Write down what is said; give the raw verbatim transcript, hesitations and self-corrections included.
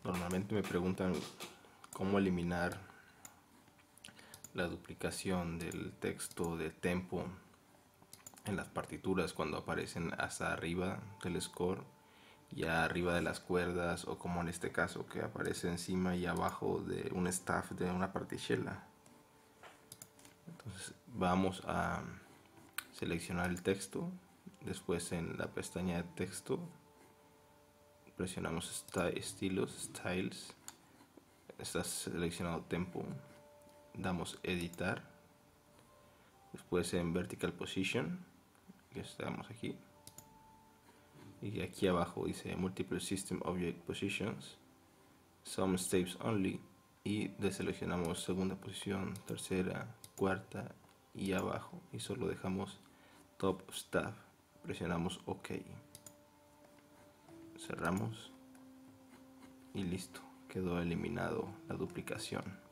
Normalmente me preguntan cómo eliminar la duplicación del texto de tempo en las partituras cuando aparecen hasta arriba del score, ya arriba de las cuerdas, o como en este caso que aparece encima y abajo de un staff de una particella. Entonces vamos a seleccionar el texto, después en la pestaña de texto presionamos style, estilos, styles, está seleccionado tempo, damos editar, después en vertical position, que estamos aquí, y aquí abajo dice multiple system object positions, some steps only, y deseleccionamos segunda posición, tercera, cuarta y abajo, y solo dejamos top staff, presionamos OK, cerramos y listo, quedó eliminado la duplicación.